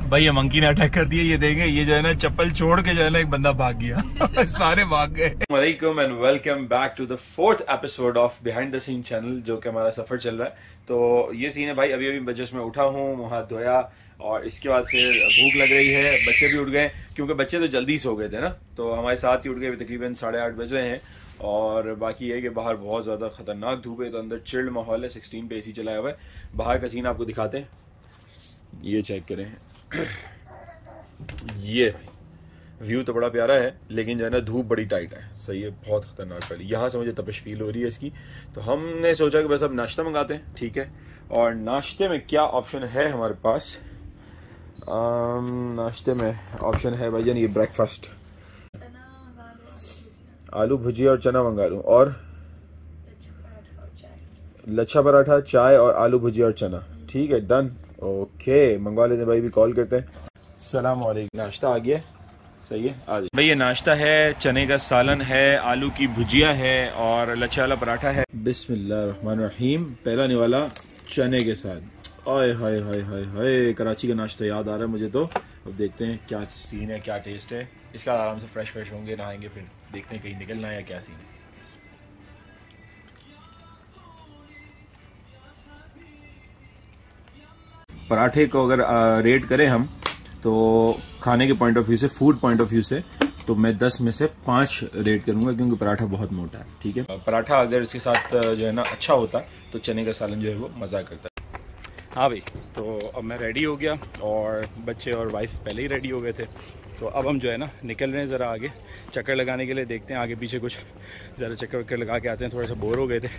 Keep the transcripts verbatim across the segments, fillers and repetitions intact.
भाई ये मंकी ने अटैक कर दिया, ये देखें, ये जो है ना चप्पल छोड़ के जो है ना एक बंदा भाग गया। सारे भाग गए। वालेकुम and welcome back to the fourth episode of behind the scene channel, जो कि हमारा सफर चल रहा है। तो ये सीन है भाई, अभी अभी बजस में उठा हूँ, मुँह हाथ धोया और इसके बाद फिर भूख लग रही है। बच्चे भी उठ गए क्योंकि बच्चे तो जल्दी सो गए थे ना, तो हमारे साथ ही उठ गए। अभी तकरीबन साढ़े आठ बज रहे हैं और बाकी है कि बाहर बहुत ज़्यादा खतरनाक धूप है, तो अंदर चिल्ड माहौल है। सिक्सटीन पे एसी चलाया हुआ है। बाहर का सीन आपको दिखाते हैं, ये चेक करें। ये व्यू तो बड़ा प्यारा है, लेकिन जो है ना धूप बड़ी टाइट है। सही है, बहुत खतरनाक पड़ी। यहाँ से मुझे तपिश फील हो रही है इसकी। तो हमने सोचा कि बस अब नाश्ता मंगाते हैं, ठीक है। और नाश्ते में क्या ऑप्शन है हमारे पास? नाश्ते में ऑप्शन है भाईजान ये ब्रेकफास्ट, आलू भुजिया और चना मंगा लूँ, और लच्छा पराठा, चाय और आलू भुजिया और चना। ठीक है, डन, ओके, मंगवा लेते हैं भाई। भी कॉल करते हैं। सलाम वालेकुम, नाश्ता आ गया। सही है, आ जाइए भाई। ये नाश्ता है, चने का सालन है, आलू की भुजिया है और लच्छा वाला पराठा है। बिस्मिल्लाहिर्रहमानिर्रहीम। पहला निवाला चने के साथ। ओए हाय हाय हाय हाय, कराची का नाश्ता याद आ रहा है मुझे। तो अब देखते हैं क्या सीन है, क्या टेस्ट है इसका। आराम से फ्रेश फ्रेश होंगे, नहाएंगे, फिर देखते हैं कहीं निकलना है या क्या सीन है। पराठे को अगर रेट करें हम तो खाने के पॉइंट ऑफ व्यू से, फूड पॉइंट ऑफ व्यू से, तो मैं दस में से पाँच रेट करूंगा, क्योंकि पराठा बहुत मोटा है। ठीक है, पराठा अगर इसके साथ जो है ना अच्छा होता तो चने का सालन जो है वो मज़ा करता है। हाँ भाई, तो अब मैं रेडी हो गया और बच्चे और वाइफ पहले ही रेडी हो गए थे। तो अब हम जो है ना निकल रहे हैं ज़रा आगे चक्कर लगाने के लिए। देखते हैं आगे पीछे कुछ ज़रा चक्कर वक्कर लगा के आते हैं। थोड़ा सा बोर हो गए थे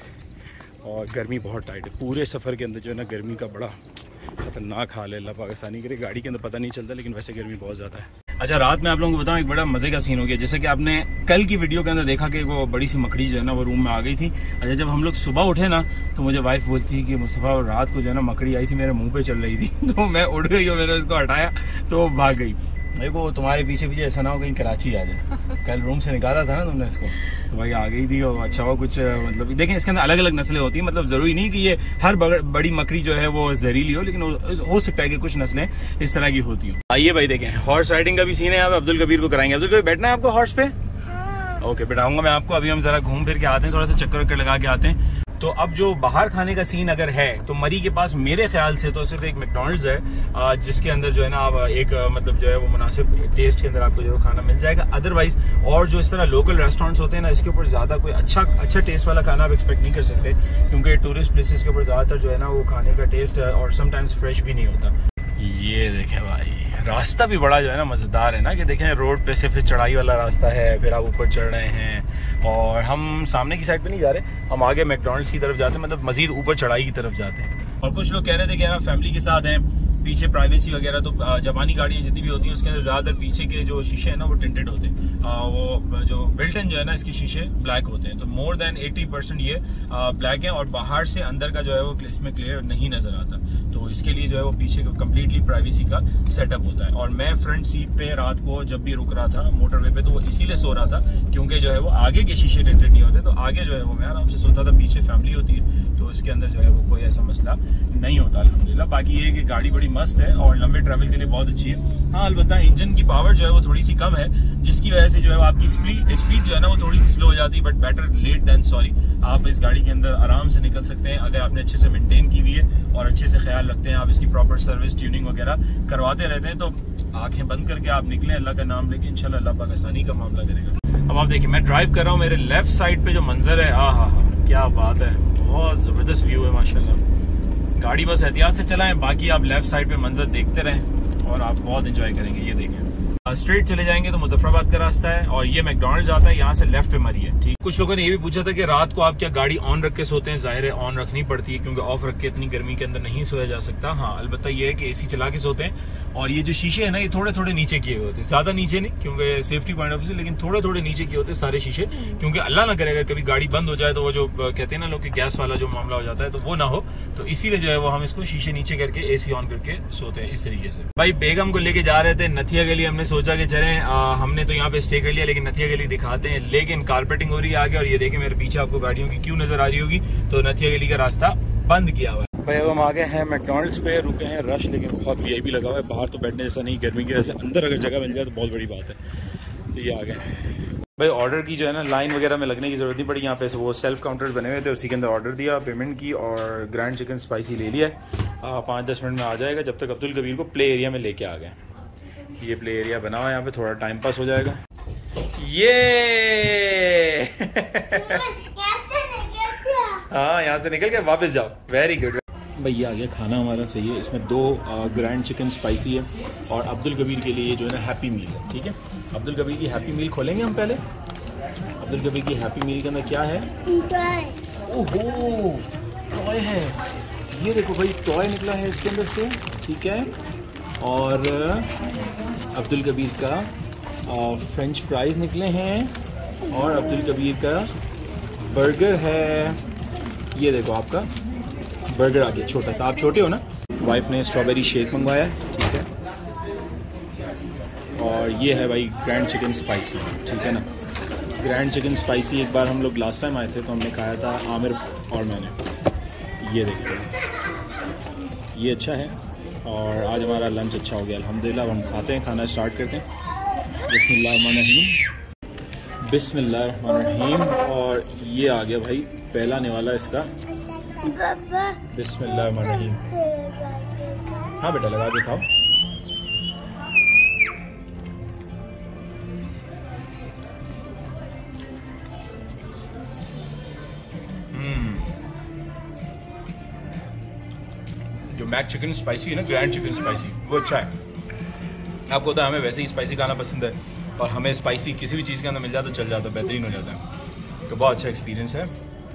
और गर्मी बहुत टाइट है। पूरे सफ़र के अंदर जो है ना गर्मी का बड़ा खतरनाक हाल है। अल्लाह पाकिस्तानी करे, गाड़ी के अंदर पता नहीं चलता, लेकिन वैसे गर्मी बहुत ज़्यादा है। अच्छा, रात में आप लोगों को बताऊं, एक बड़ा मजे का सीन हो गया। जैसे कि आपने कल की वीडियो के अंदर देखा कि वो बड़ी सी मकड़ी जो है ना वो रूम में आ गई थी। अच्छा, जब हम लोग सुबह उठे ना तो मुझे वाइफ बोलती है कि मुस्तफ़ा रात को जो है ना मकड़ी आई थी, मेरे मुंह पे चल रही थी। तो मैं उड़ गई और मैंने उसको हटाया तो वो भाग गई। देखो तुम्हारे पीछे पीछे ऐसा ना हो कहीं कराची आ जाए। कल रूम से निकाला था ना तुमने इसको, तो भाई आ गई थी। और अच्छा हुआ कुछ, मतलब देखें इसके अंदर अलग अलग नस्लें होती हैं। मतलब जरूरी नहीं कि ये हर बड़ी मकड़ी जो है वो जहरीली हो, लेकिन हो सकता है कि कुछ नस्लें इस तरह की होती हो। आइए भाई देखें, हॉर्स राइडिंग का भी सीन है। आप अब्दुल कबीर को कराएंगे। अब्दुल कबीर बैठना है आपको हॉर्स पे? हाँ। ओके, बैठाऊंगा मैं आपको। अभी हम जरा घूम फिर के आते हैं, थोड़ा सा चक्कर वक्कर लगा के आते हैं। तो अब जो बाहर खाने का सीन अगर है तो मरी के पास मेरे ख्याल से तो सिर्फ एक मैकडॉनल्ड्स है, जिसके अंदर जो है ना आप एक मतलब जो है वो मुनासिब टेस्ट के अंदर आपको जो है खाना मिल जाएगा। अदरवाइज और जो इस तरह लोकल रेस्टोरेंट्स होते हैं ना, इसके ऊपर ज्यादा कोई अच्छा अच्छा टेस्ट वाला खाना आप एक्सपेक्ट नहीं कर सकते, क्योंकि टूरिस्ट प्लेसेस के ऊपर ज्यादातर जो है ना वो खाने का टेस्ट और समटाइम्स फ्रेश भी नहीं होता। ये देखें भाई, रास्ता भी बड़ा जो है ना मजेदार है ना, कि देखें रोड पे से फिर चढ़ाई वाला रास्ता है, फिर आप ऊपर चढ़ रहे हैं और हम सामने की साइड पे नहीं जा रहे, हम आगे मैकडॉनल्ड्स की तरफ जाते हैं, मतलब मजीद ऊपर चढ़ाई की तरफ जाते हैं। और कुछ लोग कह रहे थे कि यार फैमिली के साथ हैं, पीछे प्राइवेसी वगैरह, तो जापानी गाड़ियाँ जितनी भी होती हैं उसके अंदर ज़्यादातर पीछे के जो शीशे हैं ना वो टिंटेड होते हैं। वो जो बिल्ट इन जो है ना इसके शीशे ब्लैक होते हैं। तो मोर देन अस्सी परसेंट ये ब्लैक है और बाहर से अंदर का जो है वो इसमें क्लियर नहीं नज़र आता। तो इसके लिए जो है वो पीछे कम्प्लीटली प्राइवेसी का सेटअप होता है। और मैं फ्रंट सीट पे रात को जब भी रुक रहा था मोटरवे पे, तो वो इसीलिए सो रहा था क्योंकि जो है वो आगे के शीशे टिंटेड नहीं होते, तो आगे जो है वो मैं आराम से सोता था। पीछे फैमिली होती है तो इसके अंदर जो है वो कोई ऐसा मसला नहीं होता अल्हम्दुलिल्लाह। बाकी ये कि गाड़ी बड़ी मस्त है और लंबे ट्रैवल के लिए बहुत अच्छी है। हाँ, अलबत्ता इंजन की पावर जो है वो थोड़ी सी कम है, जिसकी वजह से जो है आपकी स्पीड स्पीड जो है ना वो थोड़ी सी स्लो हो जाती है। But better late than sorry. आप इस गाड़ी के अंदर आराम से निकल सकते हैं अगर आपने अच्छे से मेंटेन की हुई है और अच्छे से ख्याल रखते हैं, आप इसकी प्रॉपर सर्विस ट्यूनिंग वगैरह करवाते रहते हैं, तो आंखें बंद करके आप निकलें अल्लाह का नाम लेके, इंशाल्लाह अल्लाह पाकिस्तानी का मामला करेगा। अब आप देखिए, मैं ड्राइव कर रहा हूँ, मेरे लेफ्ट साइड पे जो मंजर है, आ हा हा क्या बात है, बहुत जबरदस्त व्यू है माशाल्लाह। गाड़ी बस एहतियात से चलाएं, बाकी आप लेफ्ट साइड पे मंजर देखते रहें और आप बहुत एंजॉय करेंगे। ये देखें, स्ट्रेट चले जाएंगे तो मुजफ्फराबाद का रास्ता है और ये मैकडॉनल्ड्स आता है, यहाँ से लेफ्ट पे मरी है। ठीक, कुछ लोगों ने ये भी पूछा था कि रात को आप क्या गाड़ी ऑन रख के सोते हैं? जाहिर है ऑन रखनी पड़ती है, क्योंकि ऑफ रख के इतनी गर्मी के अंदर नहीं सोया जा सकता। हाँ, अलबत्ता ये है कि एसी चला के सोते हैं। और ये जो शीशे है ना ये थोड़े थोड़े नीचे किए हुए होते हैं, ज्यादा नीचे नहीं क्योंकि सेफ्टी पॉइंट ऑफ व्यू से, लेकिन थोड़े थोड़े नीचे किए होते हैं सारे शीशे, क्योंकि अल्लाह ना करे अगर कभी गाड़ी बंद हो जाए तो वो जो कहते हैं ना लोग कि गैस वाला जो मामला हो जाता है तो वो ना हो, तो इसीलिए जो है वो हम इसको शीशे नीचे करके एसी ऑन करके सोते हैं इस तरीके से। भाई बेगम को लेके जा रहे थे नथिया गली, हमने सोचा कि चलें, हमने तो यहाँ पे स्टे कर लिया, लेकिन नथिया गली दिखाते हैं, लेकिन कारपेटिंग हो रही है आगे। और ये देखें मेरे पीछे आपको गाड़ियों की क्यों नजर आ रही होगी, तो नथिया गली का रास्ता बंद किया हुआ है। भाई अब हम आ गए हैं मैकडॉनल्ड्स पे, रुके हैं रश लेकिन बहुत वीआईपी लगा हुआ है, बाहर तो बैठने जैसा नहीं, गर्मी की वजह से अंदर अगर जगह मिल जाए तो बहुत बड़ी बात है। तो ये आ गए भाई, ऑर्डर की जो है ना लाइन वगैरह में लगने की ज़रूरत नहीं पड़ी, यहाँ पे वो सेल्फ काउंटर बने हुए थे, उसी के अंदर ऑर्डर दिया, पेमेंट की और ग्रैंड चिकन स्पाइसी ले लिया है। पाँच दस मिनट में आ जाएगा, जब तक अब्दुल कबीर को प्ले एरिया में लेके आ गए। ये प्ले एरिया बना हुआ है, यहाँ पे थोड़ा टाइम पास हो जाएगा। ये हाँ, यहाँ से निकल के वापस जाओ, वेरी गुड भाई। ये आ गया खाना हमारा, सही है। इसमें दो ग्रैंड चिकन स्पाइसी है और अब्दुल कबीर के लिए जो है ना हैप्पी मील है, ठीक है। अब्दुल कबीर की हैप्पी मील खोलेंगे हम पहले। अब्दुल कबीर की हैप्पी मील के अंदर क्या है? ओहो, टॉय है। ये देखो भाई, टॉय निकला है इसके अंदर से, ठीक है। और अब्दुल कबीर का फ्रेंच फ्राइज निकले हैं और अब्दुल कबीर का बर्गर है। ये देखो आपका बर्गर आ गया छोटा सा, आप छोटे हो ना। वाइफ ने स्ट्रॉबेरी शेक मंगवाया, ठीक है। और ये है भाई ग्रैंड चिकन स्पाइसी, ठीक है ना। ग्रैंड चिकन स्पाइसी एक बार हम लोग लास्ट टाइम आए थे तो हमने खाया था, आमिर और मैंने। ये देखिए, ये अच्छा है। और आज हमारा लंच अच्छा हो गया अल्हम्दुलिल्लाह। हम खाते हैं, खाना स्टार्ट करते हैं। बिस्मिल्लाहिर्रहमानिर्रहीम, बिस्मिल्लाहिर्रहमानिर्रहीम। और ये आ गया भाई पहला निवाला इसका, बिस्मिल्लाहिर्रहमानिर्रहीम। हाँ बेटा, लगा के खाओ। जो मैक चिकन स्पाइसी है ना, ग्रैंड चिकन स्पाइसी, वो अच्छा है। आपको तो हमें वैसे ही स्पाइसी खाना पसंद है और हमें स्पाइसी किसी भी चीज़ के अंदर मिल जाता तो चल जाता, बेहतरीन हो जाता है। तो बहुत अच्छा एक्सपीरियंस है।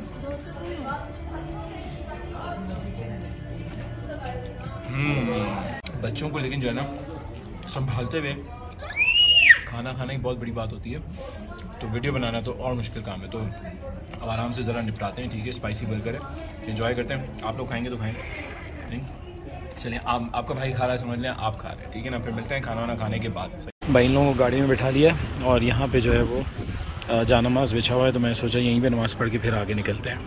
बच्चों को लेकिन जो है ना संभालते हुए खाना खाना की बहुत बड़ी बात होती है, तो वीडियो बनाना तो और मुश्किल काम है। तो अब आराम से ज़रा निपटाते हैं, ठीक है। स्पाइसी बर्गर है, एंजॉय करते हैं। आप लोग खाएंगे तो खाएंगे, नहीं चलिए। आप आपका भाई खा रहा है, समझ लें आप खा रहे हैं, ठीक है ना। फिर मिलते हैं खाना वाना खाने के बाद। भाई इन लोगों को गाड़ी में बैठा लिया और यहाँ पे जो है वो जानमाज़ बिछा हुआ है, तो मैं सोचा यहीं पे नमाज़ पढ़ के फिर आगे निकलते हैं।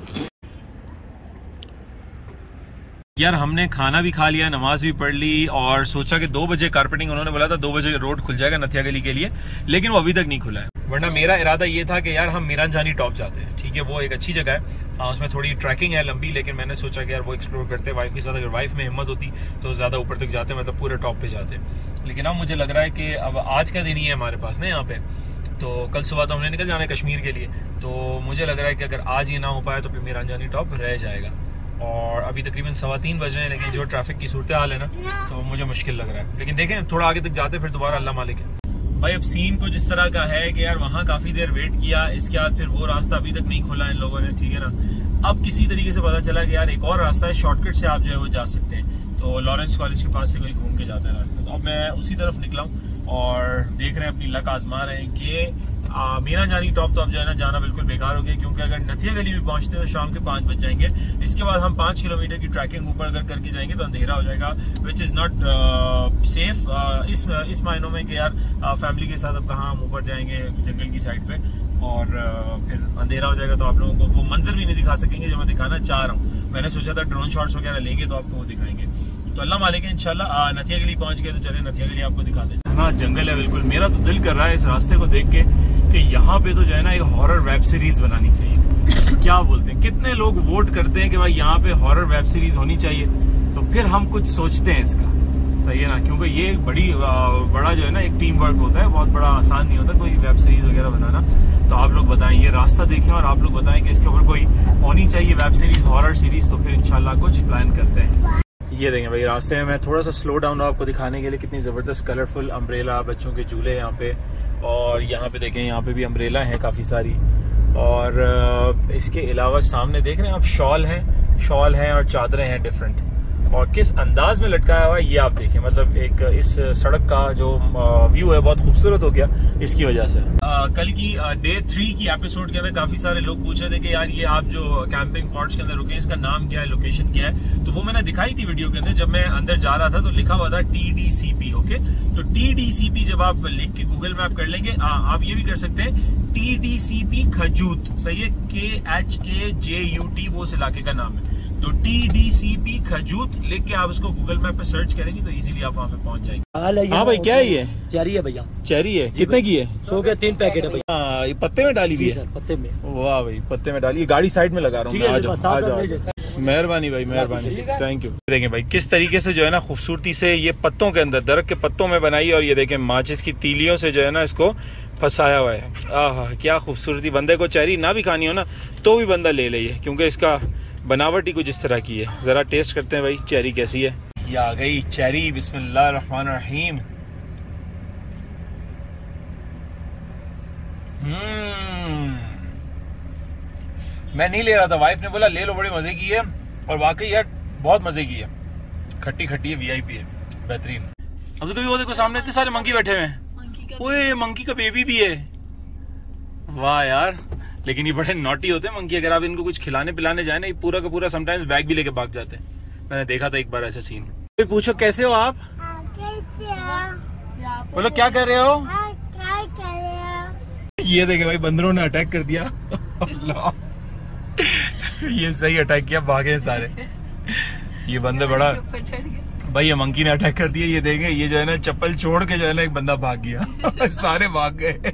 यार हमने खाना भी खा लिया, नमाज भी पढ़ ली और सोचा कि दो बजे कारपेटिंग, उन्होंने बोला था दो बजे रोड खुल जाएगा नथिया गली के लिए, लेकिन वो अभी तक नहीं खुला है। वरना मेरा इरादा ये था कि यार हम मीरानजानी टॉप जाते हैं, ठीक है। वो एक अच्छी जगह है, हाँ उसमें थोड़ी ट्रैकिंग है लंबी, लेकिन मैंने सोचा कि यार वो एक्सप्लोर करते हैं वाइफ के साथ। अगर वाइफ में हिम्मत होती तो ज़्यादा ऊपर तक जाते, मतलब पूरे टॉप पे जाते। लेकिन अब मुझे लग रहा है कि अब आज का दिन ही है हमारे पास ना यहाँ पे, तो कल सुबह तो हमने निकल जाना है कश्मीर के लिए। तो मुझे लग रहा है कि अगर आज ये ना हो पाए तो फिर मीरानजानी टॉप रह जाएगा। और अभी तकरीबन सवा तीन बज रहे हैं, लेकिन जो ट्रैफिक की सूरत हाल है ना, तो मुझे मुश्किल लग रहा है। लेकिन देखें थोड़ा आगे तक जाते फिर दोबारा, अल्लाह मालिक है। भाई अब सीन कुछ इस तरह का है कि यार वहाँ काफ़ी देर वेट किया, इसके बाद फिर वो रास्ता अभी तक नहीं खोला इन लोगों ने, ठीक है ना। अब किसी तरीके से पता चला कि यार एक और रास्ता है, शॉर्टकट से आप जो है वो जा सकते हैं। तो लॉरेंस कॉलेज के पास से कोई घूम के जाता है रास्ता। तो अब मैं उसी तरफ निकला हूँ और देख रहे हैं, अपनी लक आजमा रहे हैं कि मीरानजानी टॉप तो अब जो है ना जाना बिल्कुल बेकार हो गया, क्योंकि अगर नथिया गली भी पहुंचते हैं तो शाम के पाँच बज जाएंगे। इसके बाद हम पाँच किलोमीटर की ट्रैकिंग ऊपर अगर करके जाएंगे तो अंधेरा हो जाएगा, विच इज़ नॉट सेफ इस इस मायनों में कि यार फैमिली के साथ अब कहाँ हम ऊपर जाएंगे जंगल की साइड पे, और uh, फिर अंधेरा हो जाएगा तो आप लोगों को वो मंजर भी नहीं दिखा सकेंगे जो मैं दिखाना चाह रहा हूँ। मैंने सोचा था ड्रोन शॉट्स वगैरह लेंगे तो आपको वो दिखाएंगे। तो अल्लाह मालिक है, इंशाल्लाह नथिया गली पहुंच गए तो चले नथिया गली आपको दिखा दें। हाँ जंगल है बिल्कुल। मेरा तो दिल कर रहा है इस रास्ते को देख के कि यहाँ पे तो जो है ना एक हॉरर वेब सीरीज बनानी चाहिए। क्या बोलते हैं, कितने लोग वोट करते हैं कि भाई यहाँ पे हॉरर वेब सीरीज होनी चाहिए, तो फिर हम कुछ सोचते हैं इसका, सही है ना। क्योंकि ये एक बड़ी बड़ा जो है ना एक टीम वर्क होता है, बहुत बड़ा आसान नहीं होता कोई वेब सीरीज वगैरह बनाना। तो आप लोग बताएं, ये रास्ता देखें और आप लोग बताएं कि इसके ऊपर कोई होनी चाहिए वेब सीरीज, हॉरर सीरीज, तो फिर इंशाल्लाह कुछ प्लान करते हैं। ये देखें भाई रास्ते में मैं थोड़ा सा स्लो डाउन रहा आपको दिखाने के लिए, कितनी ज़बरदस्त कलरफुल अम्ब्रेला, बच्चों के झूले यहाँ पे, और यहाँ पे देखें यहाँ पे भी अम्ब्रेला है काफ़ी सारी। और इसके अलावा सामने देख रहे हैं आप शॉल हैं, शॉल हैं और चादरें हैं डिफरेंट, और किस अंदाज में लटकाया हुआ है ये आप देखें। मतलब एक इस सड़क का जो व्यू है बहुत खूबसूरत हो गया इसकी वजह से। आ, कल की डे थ्री की एपिसोड के अंदर काफी सारे लोग पूछ रहे थे कि यार ये आप जो कैंपिंग पॉट्स के अंदर रुके इसका नाम क्या है, लोकेशन क्या है। तो वो मैंने दिखाई थी वीडियो के अंदर, जब मैं अंदर जा रहा था तो लिखा हुआ था T D C P. Okay, तो टी डी सी पी जब आप लिख के गूगल मैप कर लेंगे, आ, आप ये भी कर सकते हैं T D C P Khajut, सही है, K H A J U T वो उस इलाके का नाम है। तो T D C P Khajut लिख के आप उसको गूगल मैप पे सर्च करेंगे तो इजीली आप वहाँ पे पहुँच जाएंगे। हाँ भाई, क्या है ये? चेरी है भैया। चेरी है, कितने की है? सौ के तीन पैकेट है भैया। हाँ, ये पत्ते में डाली हुई है? पत्ते में। वाह भाई, पत्ते में डाली। गाड़ी साइड में लगा रहा हूँ। मेहरबानी भाई, मेहरबानी, थैंक यू। देखें भाई किस तरीके से जो है ना खूबसूरती से ये पत्तों के अंदर, दरख्त के पत्तों में बनाई, और ये देखें माचिस की तीलियों से जो है ना इसको फंसाया हुआ है। आहा, क्या खूबसूरती। बंदे को चेरी ना भी खानी हो ना तो भी बंदा ले ले, क्योंकि इसका बनावट ही कुछ इस तरह की है। जरा टेस्ट करते हैं भाई चेरी कैसी है। ये आ गई चेरी, बिस्मिल्लाह रहमान रहीम। हम्म मैं नहीं ले रहा था, वाइफ ने बोला ले लो, बड़ी मजे की है, और वाकई यार बहुत मजे की है। खट्टी खट्टी है, वीआईपी है, बेहतरीन। अब तो कभी वो देखो सामने इतने सारे मंकी बैठे हुए हैं। ओए मंकी का बेबी भी है, वाह यार। लेकिन ये बड़े नॉटी होते हैं मंकी, अगर आप इनको कुछ खिलाने पिलाने जाए ना, ये पूरा का पूरा समटाइम्स बैग भी लेके भाग जाते हैं। मैंने देखा था एक बार ऐसा सीन। कोई पूछो कैसे हो आप? बोलो क्या कर रहे हो? ये देखे भाई, बंदरों ने अटैक कर दिया। ये सही अटैक किया, भागे सारे। ये बंदे बड़ा भाई, ये मंकी ने अटैक कर दिया। ये देखें, ये जो है ना चप्पल छोड़ के जो है ना एक बंदा भाग गया। सारे भाग गए।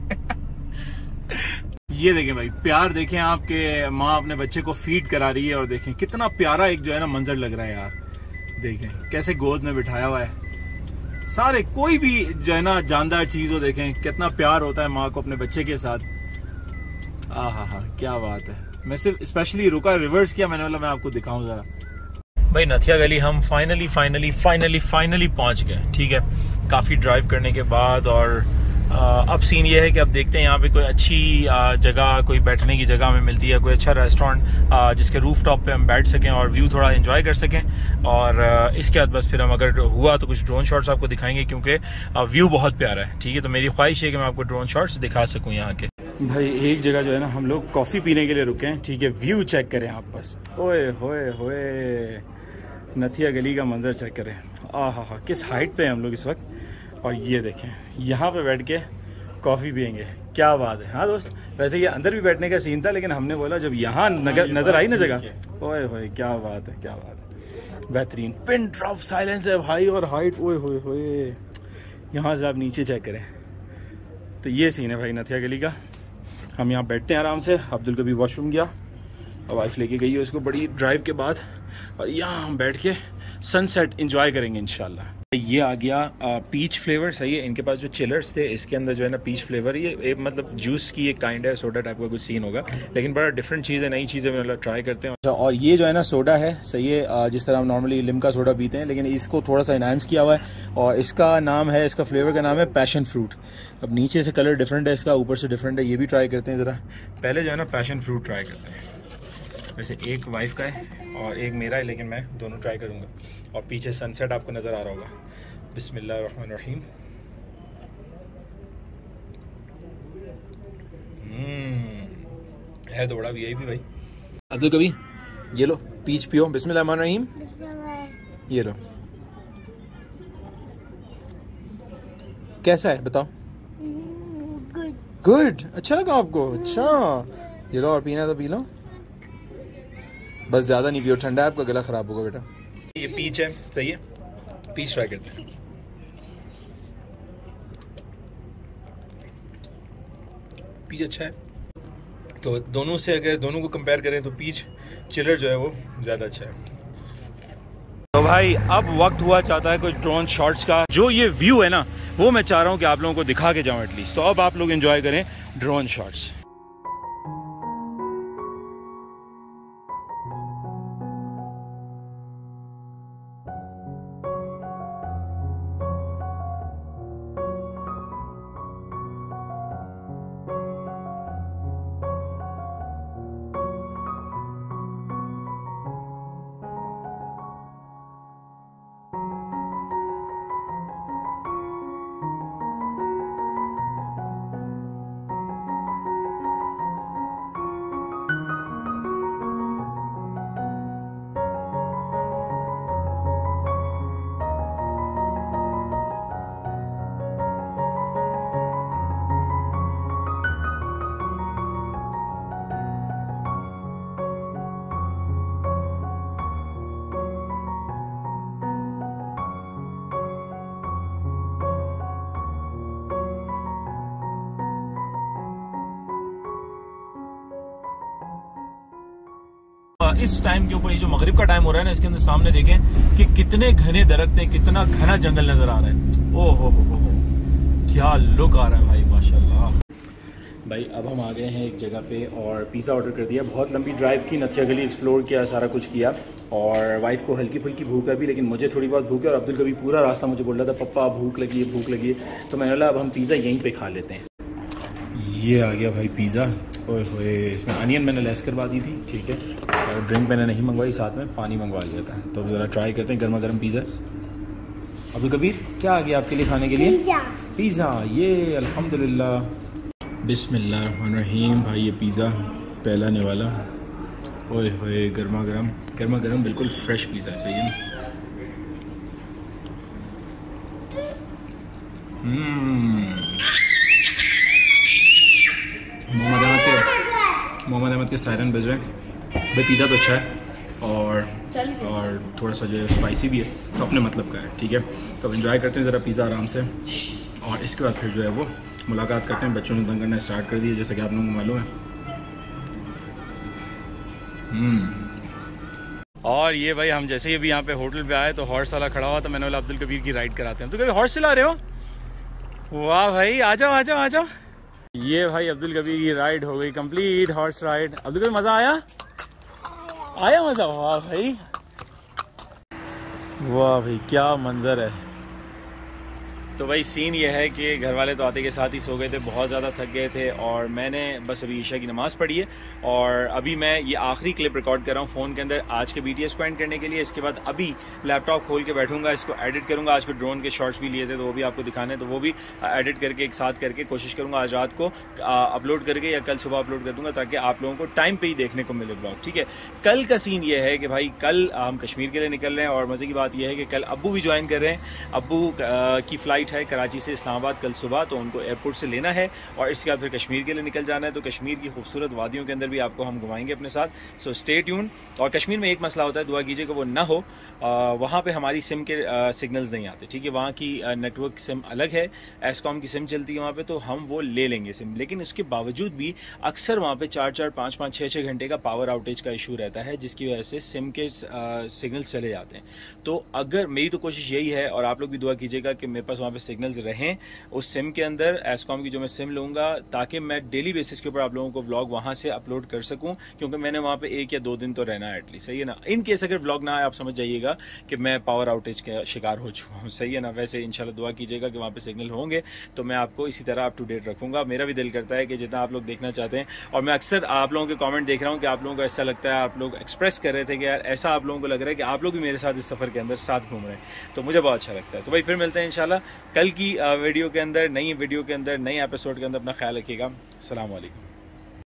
ये देखें भाई, प्यार देखें आपके, माँ अपने बच्चे को फीड करा रही है, और देखें कितना प्यारा एक जो है ना मंजर लग रहा है यार। देखें कैसे गोद में बिठाया हुआ है। सारे कोई भी जो है ना जानदार चीज हो, देखें कितना प्यार होता है माँ को अपने बच्चे के साथ। आ हा हा, क्या बात है। मैं सिर्फ स्पेशली रुका, रिवर्स किया मैंने, बोला मैं आपको दिखाऊं जरा। भाई नथिया गली हम फाइनली फाइनली फाइनली फाइनली पहुंच गए। ठीक है, काफी ड्राइव करने के बाद, और आ, अब सीन ये है कि अब देखते हैं यहाँ पे कोई अच्छी जगह, कोई बैठने की जगह हमें मिलती है, कोई अच्छा रेस्टोरेंट जिसके रूफ टॉप पे हम बैठ सकें और व्यू थोड़ा एंजॉय कर सकें। और आ, इसके बाद बस फिर हम अगर हुआ तो कुछ ड्रोन शॉट्स आपको दिखाएंगे, क्योंकि व्यू बहुत प्यारा है। ठीक है, तो मेरी ख्वाहिश है कि मैं आपको ड्रोन शॉट्स दिखा सकूँ यहाँ के। भाई एक जगह जो है ना हम लोग कॉफ़ी पीने के लिए रुके हैं। ठीक है, व्यू चेक करें आप बस। ओए होए होए, नथिया गली का मंजर चेक करें। आ हा हा, किस हाइट पे हैं हम लोग इस वक्त। और ये देखें, यहाँ पे बैठ के कॉफ़ी पियेंगे, क्या बात है। हाँ दोस्त, वैसे ये अंदर भी बैठने का सीन था, लेकिन हमने बोला जब यहाँ नगर नज़र आई ना जगह, ओए होए क्या बात है, क्या बात है, बेहतरीन। पिन ड्रॉप साइलेंस है भाई, और हाइट, ओए होए होए। यहाँ से आप नीचे चेक करें तो ये सीन है भाई नथिया गली का। हम यहाँ बैठते हैं आराम से। अब्दुल कभी वॉशरूम गया और वाइफ लेके गई है उसको बड़ी ड्राइव के बाद, और यहाँ हम बैठ के सनसेट एंजॉय करेंगे इंशाल्लाह। ये आ गया पीच फ्लेवर, सही है। इनके पास जो चिलर्स थे इसके अंदर जो है ना पीच फ्लेवर, ये एक मतलब जूस की एक काइंड है, सोडा टाइप का कुछ सीन होगा, लेकिन बड़ा डिफरेंट चीज़ है, नई चीज़ें मतलब ट्राई करते हैं। अच्छा, और ये जो है ना सोडा है, सही है, जिस तरह हम नॉर्मली लिम्का सोडा पीते हैं, लेकिन इसको थोड़ा सा इनहांस किया हुआ है, और इसका नाम है, इसका फ्लेवर का नाम है पैशन फ्रूट। अब नीचे से कलर डिफरेंट है इसका, ऊपर से डिफरेंट है, ये भी ट्राई करते हैं ज़रा। पहले जो है ना पैशन फ्रूट ट्राई करते हैं। वैसे एक वाइफ का है और एक मेरा है, लेकिन मैं दोनों ट्राई करूँगा। और पीछे सनसेट आपको नज़र आ रहा होगा। बिस्मिल्लाह रहमान रहीम। है तो बड़ा वीआईपी भाई। अब्दुल कभी ये लो पीच पियो, बिस्मिल्लाह रहमान रहीम। ये लो, कैसा है बताओ? गुड गुड, अच्छा लगा आपको? अच्छा, ये लो, और पीना तो पी लो, बस ज़्यादा नहीं पियो, ठंडा है आपका गला ख़राब होगा बेटा। ये पीच है, सही है, पीच ट्राई करते हैं। पीच अच्छा है, तो दोनों से अगर दोनों को कंपेयर करें तो पीच चिलर जो है वो ज़्यादा अच्छा है। तो भाई अब वक्त हुआ चाहता है कुछ ड्रोन शॉट्स का। जो ये व्यू है ना वो मैं चाह रहा हूँ कि आप लोगों को दिखा के जाऊँ एटलीस्ट। तो अब आप लोग एंजॉय करें ड्रोन शॉट्स। इस टाइम के ऊपर, ये जो मगरिब का टाइम हो रहा है ना, इसके अंदर सामने देखें कि कितने घने दरख्त हैं, कितना घना जंगल नजर आ रहा है। ओ हो हो हो, क्या लुक आ रहा है भाई, माशाल्लाह। भाई अब हम आ गए हैं एक जगह पे और पिज़्ज़ा ऑर्डर कर दिया। बहुत लंबी ड्राइव की, नथिया गली एक्सप्लोर किया, सारा कुछ किया, और वाइफ को हल्की फुल्की भूख है भी, लेकिन मुझे थोड़ी बहुत भूख है। और अब्दुल कभी पूरा रास्ता मुझे बोल रहा था पप्पा भूख लगी है, भूख लगी है। तो मैंने बोला अब हम पिज़्ज़ा यहीं पे खा लेते हैं। ये आ गया भाई पिज़्ज़ा। ओए होए, इसमें अनियन मैंने लेस करवा दी थी, ठीक है। और ड्रिंक मैंने नहीं मंगवाई, साथ में पानी मंगवा लिया था। तो ज़रा ट्राई करते हैं गर्मा गर्म पिज़्ज़ा। अब्दुल कबीर, क्या आ गया आपके लिए खाने के लिए? पिज़्ज़ा। ये अल्हम्दुलिल्लाह, बिस्मिल्लाहिर्रहमानिर्रहीम। भाई ये पिज़्ज़ा पहला आने वाला। ओए होए, गर्मा गर्म, गर्मा गर्म, बिल्कुल फ्रेश पिज़्ज़ा है, सही है ना? मोहम्मद अहमद के मोहम्मद अहमद के सायरन बज रहे हैं। भाई पिज़्ज़ा तो अच्छा है और और थोड़ा सा जो है स्पाइसी भी है, तो अपने मतलब का है, ठीक है। तो अब एंजॉय करते हैं ज़रा पिज़्ज़ा आराम से, और इसके बाद फिर जो है वो मुलाकात करते हैं। बच्चों ने तंग करना स्टार्ट कर दिया, जैसा कि आप लोगों को मालूम है। हम्म और ये भाई हम जैसे ही अभी यहाँ पे होटल पे आए तो हॉर्स वाला खड़ा हुआ, तो मैंने बोला अब्दुल कबीर की राइड कराते हैं। तो कभी हॉर्स चला रहे हो? वाह भाई, आ जाओ आ जाओ आ जाओ। ये भाई अब्दुल कबीर की राइड हो गई complete, horse ride. Abdul Kabir, मज़ा आया? आया मज़ा? वाह भाई, वाह भाई, क्या मंजर है। तो भाई सीन ये है कि घर वाले तो आते के साथ ही सो गए थे, बहुत ज़्यादा थक गए थे, और मैंने बस अभी ईशा की नमाज़ पढ़ी है, और अभी मैं ये आखिरी क्लिप रिकॉर्ड कर रहा हूँ फ़ोन के अंदर आज के बीटीएस को एंड करने के लिए। इसके बाद अभी लैपटॉप खोल के बैठूंगा, इसको एडिट करूँगा। आज को ड्रोन के शॉट्स भी लिए थे, तो वो भी आपको दिखाने, तो वो भी एडिट करके एक साथ करके कोशिश करूँगा आज रात को अपलोड करके, या कल सुबह अपलोड कर दूँगा, ताकि आप लोगों को टाइम पर ही देखने को मिले ब्लॉग, ठीक है। कल का सीन ये है कि भाई कल हम कश्मीर के लिए निकल रहे हैं, और मज़े की बात यह है कि कल अब्बू भी ज्वाइन कर रहे हैं। अब्बू की फ़्लाइट है कराची से इस्लामाबाद कल सुबह, तो उनको एयरपोर्ट से लेना है, और इसके बाद फिर कश्मीर के लिए निकल जाना है। तो कश्मीर की खूबसूरत वादियों के अंदर भी आपको हम घुमाएंगे अपने साथ, सो स्टे ट्यून। और कश्मीर में एक मसला होता है, दुआ कीजिए कि वो ना हो, वहाँ पे हमारी सिम के सिग्नल्स नहीं आते, ठीक है। वहाँ की नेटवर्क सिम अलग है, एसकॉम की सिम चलती है वहाँ पे, तो हम वो ले लेंगे सिम, लेकिन उसके बावजूद भी अक्सर वहाँ पे चार चार पाँच पाँच छः छः घंटे का पावर आउटेज का इशू रहता है, जिसकी वजह से सिम के सिग्नल्स चले जाते हैं। तो अगर मेरी तो कोशिश यही है, और आप लोग भी दुआ कीजिएगा कि मेरे पास वहाँ पे सिग्नल्स रहें उस सिम के अंदर, एसकॉम की जो मैं सिम लूँगा, ताकि मैं डेली बेसिस के ऊपर आप लोगों को व्लॉग वहाँ से अपलोड कर सकूँ, क्योंकि मैंने वहाँ पे एक या दो दिन तो रहना है एटलीस्ट, सही है ना। इन केस अगर व्लॉग ना आए, आप समझ जाइएगा कि मैं पावर आउटेज का शिकार हो चुका हूँ, सही है ना। वैसे इंशाल्लाह दुआ कीजिएगा कि वहाँ पे सिग्नल होंगे, तो मैं आपको इसी तरह अप टू डेट रखूँगा। मेरा भी दिल करता है कि जितना आप लोग देखना चाहते हैं, और मैं अक्सर आप लोगों के कॉमेंट देख रहा हूँ कि आप लोगों को ऐसा लगता है, आप लोग एक्सप्रेस कर रहे थे कि यार ऐसा आप लोगों को लग रहा है कि आप लोग भी मेरे साथ इस सफ़र के अंदर साथ घूम रहे हैं, तो मुझे बहुत अच्छा लगता है। तो भाई फिर मिलते हैं इंशाल्लाह कल की वीडियो के अंदर, नई वीडियो के अंदर, नई एपिसोड के अंदर। अपना ख्याल रखिएगा। अस्सलाम वालेकुम।